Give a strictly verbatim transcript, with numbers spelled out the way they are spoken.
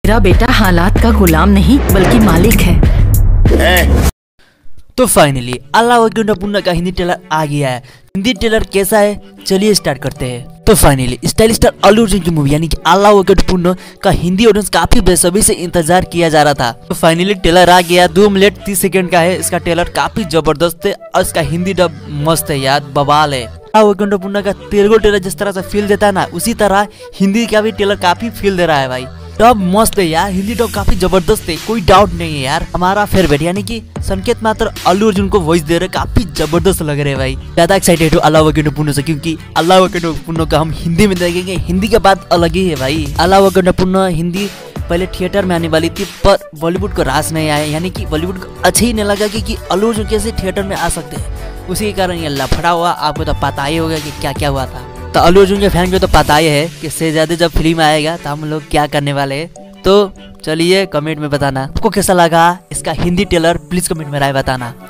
मेरा बेटा हालात का गुलाम नहीं बल्कि मालिक है। तो फाइनली अल्लाह वकील का हिंदी ट्रेलर आ गया है। हिंदी ट्रेलर कैसा है चलिए स्टार्ट करते हैं। तो finally style star Allu Arjun की मूवी यानी कि अल्लाह वकील का हिंदी ऑडियंस काफी बेसब्री से इंतजार किया जा रहा था। तो फाइनली ट्रेलर आ गया। दो मिनट तीस सेकंड का है। इसका ट्रेलर काफी जबरदस्त है और इसका हिंदी डब मस्त है यार, बवाल है। अल्लाह वकील का तेलुगु ट्रेलर जिस तरह से फील देता है ना, उसी तरह हिंदी का भी ट्रेलर काफी फील दे रहा है भाई। डब मस्त है यार, हिंदी डब काफी जबरदस्त है, कोई डाउट नहीं है यार। हमारा फेवरेट यानी कि संकेत मात्र अल्लू अर्जुन को वॉइस दे रहे, काफी जबरदस्त लग रहे हैं भाई। ज्यादा एक्साइटेड हो अल्लाह वकील से, क्योंकि अल्लाह वकील का हम हिंदी में देखेंगे। हिंदी का बात अलग ही है भाई। अल्लाह वकील हिंदी पहले थिएटर में आने वाली थी पर बॉलीवुड को रास नहीं आया, यानी कि बॉलीवुड को अच्छा ही नहीं लगा कि, कि अल्लू अर्जुन कैसे थिएटर में आ सकते हैं। उसी के कारण ये लफड़ा हुआ। आपको तो पता ही होगा कि क्या क्या हुआ था। तो अल्लू अर्जुन के फैन को तो पता ही है कि शहजादे जब फिल्म आएगा तो हम लोग क्या करने वाले हैं। तो चलिए कमेंट में बताना आपको कैसा लगा इसका हिंदी ट्रेलर, प्लीज कमेंट में राय बताना।